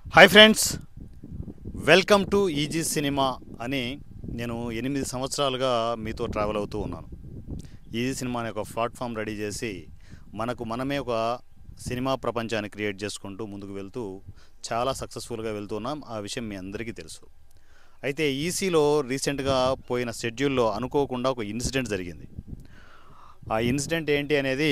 Hi friends, welcome to easy cinema అని నేను 8 సంవత్సరాలుగా మీతో ట్రావెల్ అవుతూ ఉన్నాను. ఈజీ సినిమా అనే ఒక ప్లాట్ఫామ్ రెడీ చేసి మనమే ఒక సినిమా ప్రపంచాన్ని క్రియేట్ చేసుకుంటూ ముందుకు వెళ్తూ చాలా సక్సెస్ఫుల్గా వెళ్తున్నాం. ఆ విషయం మీ అందరికీ తెలుసు. అయితే ఈసీలో రీసెంట్గా పోయిన షెడ్యూల్లో అనుకోకుండా ఒక ఇన్సిడెంట్ జరిగింది. ఆ ఇన్సిడెంట్ ఏంటి అనేది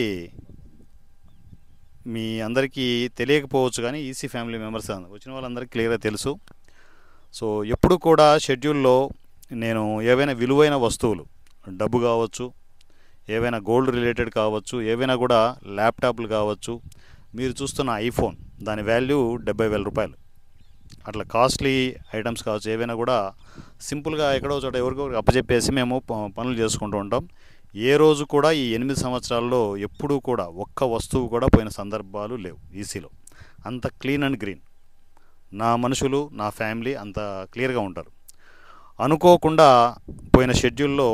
మీ అందరికీ తెలియకపోవచ్చు, కానీ ఈసీ ఫ్యామిలీ మెంబర్స్ వచ్చిన వాళ్ళందరికీ క్లియర్గా తెలుసు. సో ఎప్పుడు కూడా షెడ్యూల్లో నేను ఏవైనా విలువైన వస్తువులు, డబ్బు కావచ్చు, ఏవైనా గోల్డ్ రిలేటెడ్ కావచ్చు, ఏవైనా కూడా ల్యాప్టాప్లు కావచ్చు, మీరు చూస్తున్న ఐఫోన్ దాని వాల్యూ 70,000 రూపాయలు, అట్లా కాస్ట్లీ ఐటమ్స్ కావచ్చు, ఏవైనా కూడా సింపుల్గా ఎక్కడో చోట ఎవరికొకరికి అప్పచెప్పేసి మేము పనులు చేసుకుంటూ ఉంటాం. ఏ రోజు కూడా ఈ 8 సంవత్సరాల్లో ఎప్పుడూ కూడా ఒక్క వస్తువు కూడా పోయిన సందర్భాలు లేవు ఈసీలో. అంత క్లీన్ అండ్ గ్రీన్. నా మనుషులు, నా ఫ్యామిలీ అంత క్లియర్గా ఉంటారు. అనుకోకుండా పోయిన షెడ్యూల్లో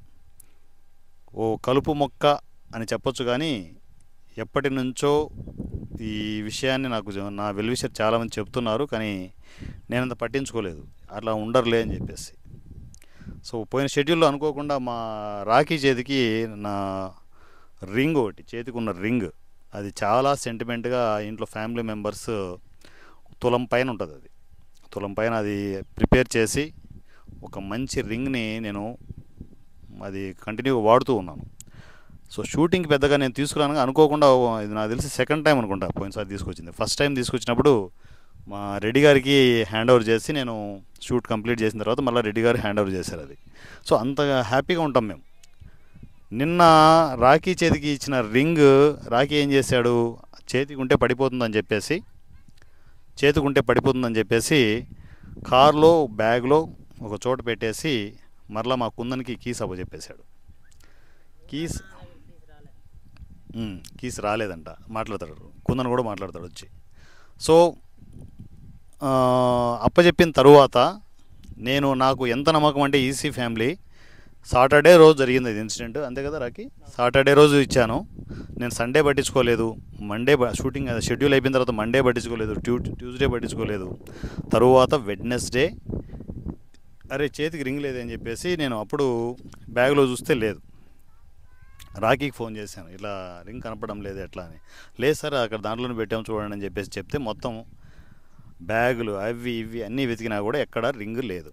ఓ కలుపు మొక్క అని చెప్పొచ్చు, కానీ ఎప్పటి నుంచో ఈ విషయాన్ని నా వెల్విషర్ చాలామంది చెప్తున్నారు, కానీ నేనంత పట్టించుకోలేదు. అట్లా ఉండరులే అని చెప్పేసి. సో పోయిన షెడ్యూల్లో అనుకోకుండా మా రాఖీ చేతికి నా రింగ్, ఒకటి చేతికి ఉన్న రింగ్, అది చాలా సెంటిమెంట్గా ఇంట్లో ఫ్యామిలీ మెంబర్స్ తులం పైన ఉంటుంది, అది తులం పైన అది ప్రిపేర్ చేసి ఒక మంచి రింగ్ని నేను అది కంటిన్యూగా వాడుతూ ఉన్నాను. సో షూటింగ్కి పెద్దగా నేను తీసుకురాను, అనుకోకుండా ఇది నాకు తెలిసి సెకండ్ టైం అనుకుంటా పోయినసారి తీసుకొచ్చింది. ఫస్ట్ టైం తీసుకొచ్చినప్పుడు మా రెడ్డి గారికి హ్యాండ్ ఓవర్ చేసి నేను షూట్ కంప్లీట్ చేసిన తర్వాత మళ్ళీ రెడ్డి గారు హ్యాండ్ ఓవర్ చేశారు అది. సో అంతగా హ్యాపీగా ఉంటాం మేము. నిన్న రాఖీ చేతికి ఇచ్చిన రింగ్ రాఖీ ఏం చేశాడు, చేతికి ఉంటే పడిపోతుందని చెప్పేసి కార్లో బ్యాగ్లో ఒక చోట పెట్టేసి మరలా మా కుందనికి కీస్ అప్పచెప్పేశాడు. కీస్ కీస్ రాలేదంట, మాట్లాడతాడు కుందన్ కూడా మాట్లాడతాడు వచ్చి. సో అప్పచెప్పిన తరువాత నాకు ఎంత నమ్మకం అంటే ఈసీ ఫ్యామిలీ, సాటర్డే రోజు జరిగింది అది ఇన్సిడెంట్, అంతే కదా రాకి? సాటర్డే రోజు ఇచ్చాను నేను, సండే పట్టించుకోలేదు, మండే షూటింగ్ షెడ్యూల్ అయిపోయిన తర్వాత మండే పట్టించుకోలేదు, ట్యూస్డే పట్టించుకోలేదు, తరువాత వెడ్నెస్డే అరే చేతికి రింగ్ లేదని చెప్పేసి నేను అప్పుడు బ్యాగ్లో చూస్తే లేదు. రాఖీకి ఫోన్ చేశాను, ఇలా రింగ్ కనపడడం లేదు ఎట్లా అని. లేదు సార్ అక్కడ దాంట్లోనే పెట్టాము చూడండి అని చెప్పేసి చెప్తే మొత్తం బ్యాగులు అవి ఇవి అన్నీ వెతికినా కూడా ఎక్కడ రింగ్ లేదు.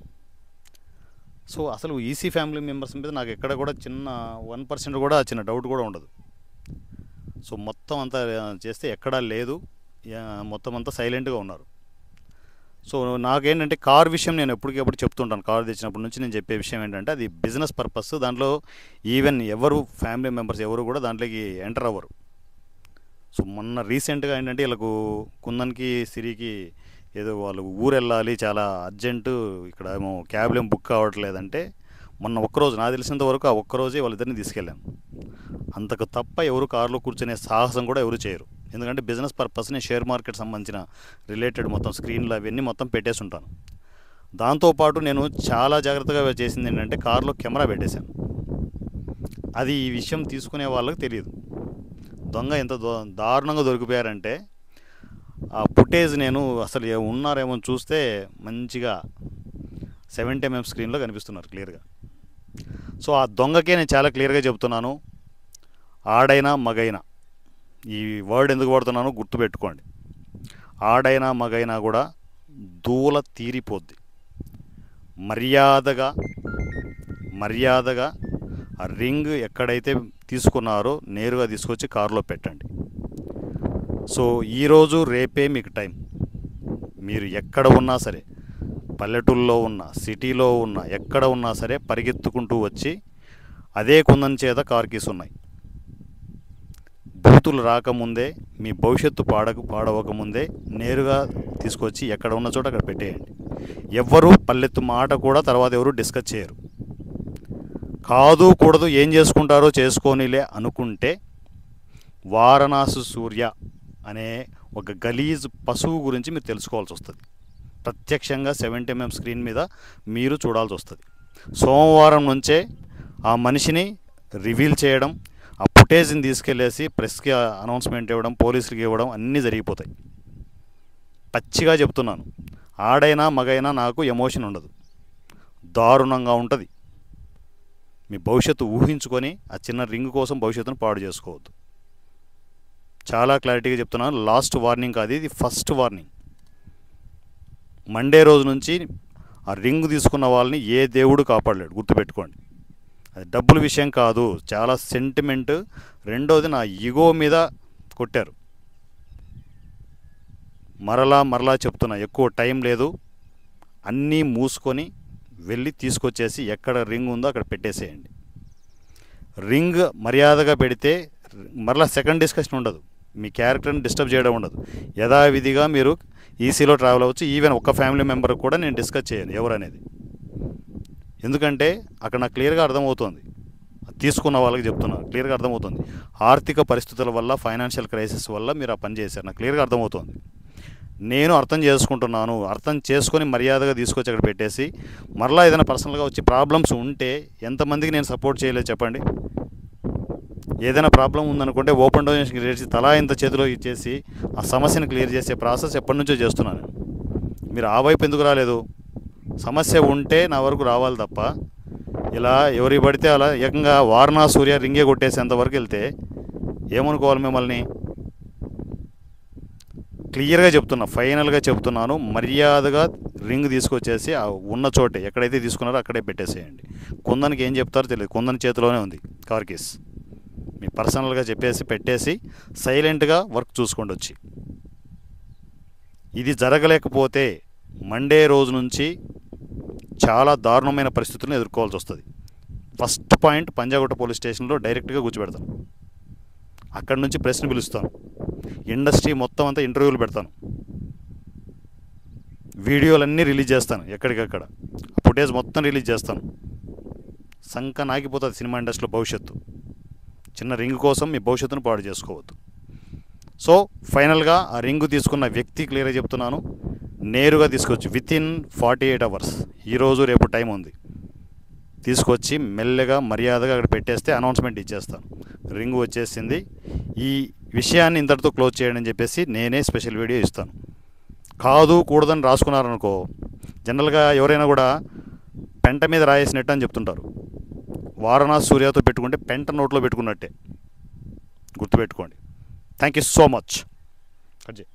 సో అసలు ఈసీ ఫ్యామిలీ మెంబర్స్ మీద నాకు ఎక్కడ కూడా చిన్న 1% కూడా చిన్న డౌట్ కూడా ఉండదు. సో మొత్తం అంతా చేస్తే ఎక్కడా లేదు, మొత్తం అంతా సైలెంట్గా ఉన్నారు. సో నాకేంటంటే కార్ విషయం నేను ఎప్పటికెప్పుడు చెప్తుంటాను, కార్ తెచ్చినప్పటి నుంచి నేను చెప్పే విషయం ఏంటంటే అది బిజినెస్ పర్పస్. దాంట్లో ఈవెన్ ఎవరు ఫ్యామిలీ మెంబర్స్ ఎవరు కూడా దాంట్లోకి ఎంటర్ అవ్వరు. సో మొన్న రీసెంట్గా ఏంటంటే వీళ్ళకు కుందన్కి సిరికి ఏదో వాళ్ళు ఊరు వెళ్ళాలి చాలా అర్జెంటు, ఇక్కడ ఏమో క్యాబ్లు ఏం బుక్ కావట్లేదంటే మొన్న ఒక్కరోజు నాకు తెలిసినంత వరకు ఆ ఒక్కరోజే వాళ్ళిద్దరిని తీసుకెళ్ళాను. అంతకు తప్ప ఎవరు కారులో కూర్చునే సాహసం కూడా ఎవరు చేయరు. ఎందుకంటే బిజినెస్ పర్పస్ నేను షేర్ మార్కెట్ సంబంధించిన రిలేటెడ్ మొత్తం స్క్రీన్లు అవన్నీ మొత్తం పెట్టేసి ఉంటాను. దాంతోపాటు నేను చాలా జాగ్రత్తగా చేసింది ఏంటంటే కారులో కెమెరా పెట్టేశాను. అది ఈ విషయం తీసుకునే వాళ్ళకి తెలియదు. దొంగ ఎంత దారుణంగా దొరికిపోయారంటే ఆ ఫుటేజ్ నేను అసలు ఉన్నారేమో చూస్తే మంచిగా 70mm స్క్రీన్లో కనిపిస్తున్నారు క్లియర్గా. సో ఆ దొంగకే నేను చాలా క్లియర్గా చెప్తున్నాను, ఆడైనా మగైనా, ఈ వర్డ్ ఎందుకు వాడుతున్నానో గుర్తుపెట్టుకోండి, ఆడైనా మగైనా కూడా దూల తీరిపోద్ది. మర్యాదగా ఆ రింగ్ ఎక్కడైతే తీసుకున్నారో నేరుగా తీసుకొచ్చి కారులో పెట్టండి. సో ఈరోజు రేపే మీకు టైం. మీరు ఎక్కడ ఉన్నా సరే, పల్లెటూళ్ళలో ఉన్నా సిటీలో ఉన్నా ఎక్కడ ఉన్నా సరే పరిగెత్తుకుంటూ వచ్చి అదే కుందన్ చేత కార్ కీస్ ఉన్నాయి. బూతులు రాకముందే, మీ భవిష్యత్తు పాడవకముందే నేరుగా తీసుకొచ్చి ఎక్కడ ఉన్న చోట అక్కడ పెట్టేయండి. ఎవ్వరూ పల్లెత్తు మాట కూడా తర్వాత ఎవరు డిస్కస్ చేయరు. కాదు కూడదు ఏం చేసుకుంటారో చేసుకోనిలే అనుకుంటే వారణాసి సూర్య అనే ఒక గలీజ్ పశువు గురించి మీరు తెలుసుకోవాల్సి వస్తుంది. ప్రత్యక్షంగా 70mm స్క్రీన్ మీద మీరు చూడాల్సి వస్తుంది. సోమవారం నుంచే ఆ మనిషిని రివీల్ చేయడం, ఆ ఫుటేజ్ని తీసుకెళ్ళేసి ప్రెస్కి అనౌన్స్మెంట్ ఇవ్వడం, పోలీసులకి ఇవ్వడం అన్నీ జరిగిపోతాయి. పచ్చిగా చెప్తున్నాను. ఆడైనా మగైనా నాకు ఎమోషన్ ఉండదు, దారుణంగా ఉంటుంది. మీ భవిష్యత్తు ఊహించుకొని ఆ చిన్న రింగ్ కోసం భవిష్యత్తును పాడు చేసుకోవద్దు. చాలా క్లారిటీగా చెప్తున్నాను. లాస్ట్ వార్నింగ్ కాదు, ఇది ఫస్ట్ వార్నింగ్. మండే రోజు నుంచి ఆ రింగ్ తీసుకున్న వాళ్ళని ఏ దేవుడు కాపాడలేడు, గుర్తుపెట్టుకోండి. అది డబ్బుల విషయం కాదు, చాలా సెంటిమెంట్. రెండోది నా ఈగో మీద కొట్టారు. మరలా చెప్తున్నా, ఎక్కువ టైం లేదు. అన్నీ మూసుకొని వెళ్ళి తీసుకొచ్చేసి ఎక్కడ రింగ్ ఉందో అక్కడ పెట్టేసేయండి. రింగ్ మర్యాదగా పెడితే మరలా సెకండ్ డిస్కషన్ ఉండదు, మీ క్యారెక్టర్ని డిస్టర్బ్ చేయడం ఉండదు. యథావిధిగా మీరు ఈసీలో ట్రావెల్ అవ్వచ్చు. ఈవెన్ ఒక ఫ్యామిలీ మెంబర్ కూడా నేను డిస్కస్ చేయను ఎవరనేది. ఎందుకంటే అక్కడ నాకు క్లియర్గా అర్థమవుతుంది, తీసుకున్న వాళ్ళకి చెప్తున్నాను, క్లియర్గా అర్థమవుతుంది. ఆర్థిక పరిస్థితుల వల్ల, ఫైనాన్షియల్ క్రైసిస్ వల్ల మీరు ఆ పని చేశారు, నాకు క్లియర్గా అర్థమవుతుంది. నేను అర్థం చేసుకుంటున్నాను. అర్థం చేసుకొని మర్యాదగా తీసుకొచ్చి అక్కడ పెట్టేసి మరలా ఏదైనా పర్సనల్గా వచ్చి ప్రాబ్లమ్స్ ఉంటే ఎంతమందికి నేను సపోర్ట్ చేయలేదు చెప్పండి. ఏదైనా ప్రాబ్లం ఉందనుకుంటే ఓపెన్ డొనేషన్ చేసి తలా ఇంత చేతిలో ఇచ్చేసి ఆ సమస్యను క్లియర్ చేసే ప్రాసెస్ ఎప్పటి నుంచో చేస్తున్నాను. మీరు ఆ వైపు ఎందుకు రాలేదు? సమస్య ఉంటే నా వరకు రావాలి తప్ప ఇలా ఎవరికి పడితే అలా ఏకంగా వారణా సూర్య రింగే కొట్టేసేంతవరకు వెళ్తే ఏమనుకోవాలి మిమ్మల్ని? క్లియర్గా చెప్తున్నా, ఫైనల్గా చెప్తున్నాను, మర్యాదగా రింగ్ తీసుకొచ్చేసి ఆ ఉన్న చోటే ఎక్కడైతే తీసుకున్నారో అక్కడే పెట్టేసేయండి. కుందనికి ఏం చెప్తారో తెలియదు, కుందన్ చేతిలోనే ఉంది కార్ కేస్. మీ పర్సనల్గా చెప్పేసి పెట్టేసి సైలెంట్గా వర్క్ చూసుకోండి వచ్చి. ఇది జరగలేకపోతే మండే రోజు నుంచి చాలా దారుణమైన పరిస్థితులను ఎదుర్కోవాల్సి వస్తుంది. ఫస్ట్ పాయింట్, పంజాగుట్ట పోలీస్ స్టేషన్లో డైరెక్ట్గా కూర్చోబెడతాను. అక్కడి నుంచి ప్రెస్ని పిలుస్తాను, ఇండస్ట్రీ మొత్తం అంతా ఇంటర్వ్యూలు పెడతాను, వీడియోలన్నీ రిలీజ్ చేస్తాను, ఎక్కడికక్కడ ఫుటేజ్ మొత్తం రిలీజ్ చేస్తాను. సంక నాగిపోతుంది సినిమా ఇండస్ట్రీలో భవిష్యత్తు. చిన్న రింగ్ కోసం మీ భవిష్యత్తును పాడు చేసుకోవద్దు. సో ఫైనల్గా ఆ రింగ్ తీసుకున్న వ్యక్తి క్లియర్గా చెప్తున్నాను, నేరుగా తీసుకొచ్చి వితిన్ 48 hours, ఈరోజు రేపు టైం ఉంది, తీసుకొచ్చి మెల్లగా మర్యాదగా అక్కడ పెట్టేస్తే అనౌన్స్మెంట్ ఇచ్చేస్తాను, రింగ్ వచ్చేసింది, ఈ విషయాన్ని ఇంతటితో క్లోజ్ చేయండి అని చెప్పేసి నేనే స్పెషల్ వీడియో ఇస్తాను. కాదు కూడదని రాసుకున్నారనుకో, జనరల్గా ఎవరైనా కూడా పెంట మీద రాయేసినట్టు అని చెప్తుంటారు. వారణా సూర్యతో పెట్టుకుంటే పెంట నోట్లో పెట్టుకున్నట్టే, గుర్తుపెట్టుకోండి. Thank you so much.